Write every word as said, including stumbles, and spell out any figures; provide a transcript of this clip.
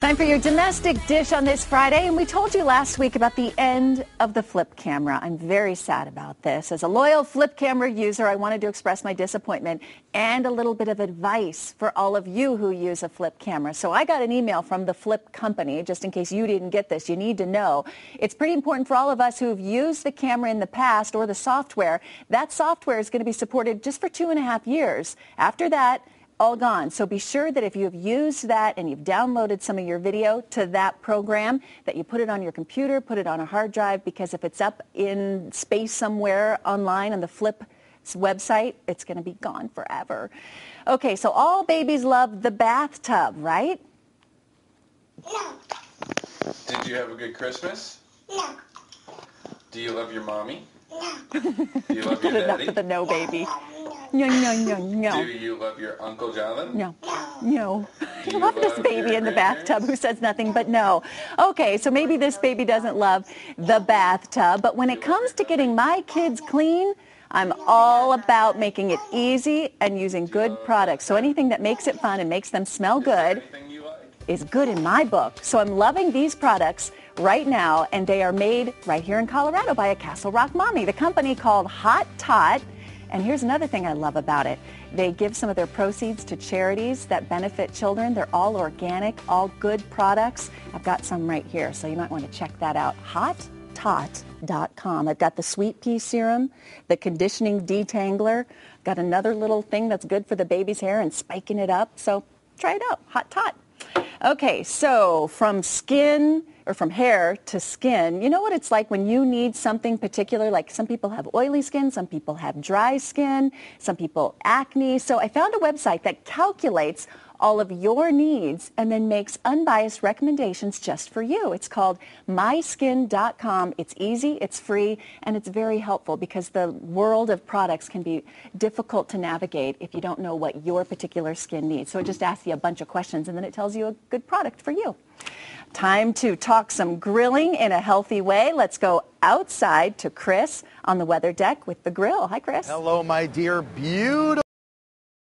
Time for your domestic dish on this Friday, and we told you last week about the end of the flip camera. I'm very sad about this. As a loyal flip camera user, I wanted to express my disappointment and a little bit of advice for all of you who use a flip camera. So I got an email from the Flip company, just in case you didn't get this. You need to know. It's pretty important for all of us who have used the camera in the past or the software. That software is going to be supported just for two and a half years. After that, all gone. So be sure that if you have used that and you've downloaded some of your video to that program, that you put it on your computer, put it on a hard drive, because if it's up in space somewhere online on the Flip website, it's going to be gone forever. Okay, so all babies love the bathtub, right? No. Did you have a good Christmas? No. Do you love your mommy? No. Do you love your Good enough daddy? for the no, baby. No, no, no, no. Do you love your Uncle Jonathan? No, no. Do I you love this love baby your in the grandparents? bathtub who says nothing but no. Okay, so maybe this baby doesn't love the bathtub, but when it comes to getting my kids clean, I'm all about making it easy and using good products. So anything that makes it fun and makes them smell Is there good anything you like? is good in my book. So I'm loving these products right now, and they are made right here in Colorado by a Castle Rock mommy, the company called Hot Tot. And here's another thing I love about it. They give some of their proceeds to charities that benefit children. They're all organic, all good products. I've got some right here, so you might want to check that out. hot tot dot com. I've got the sweet pea serum, the conditioning detangler, got another little thing that's good for the baby's hair and spiking it up. So try it out, Hot Tot. Okay, so from skin or from hair to skin, you know what it's like when you need something particular, like some people have oily skin, some people have dry skin, some people acne. So I found a website that calculates all of your needs and then makes unbiased recommendations just for you. It's called my skin dot com. It's easy, it's free, and it's very helpful because the world of products can be difficult to navigate if you don't know what your particular skin needs. So it just asks you a bunch of questions and then it tells you a good product for you. Time to talk some grilling in a healthy way. Let's go outside to Chris on the weather deck with the grill. Hi, Chris. Hello, my dear beautiful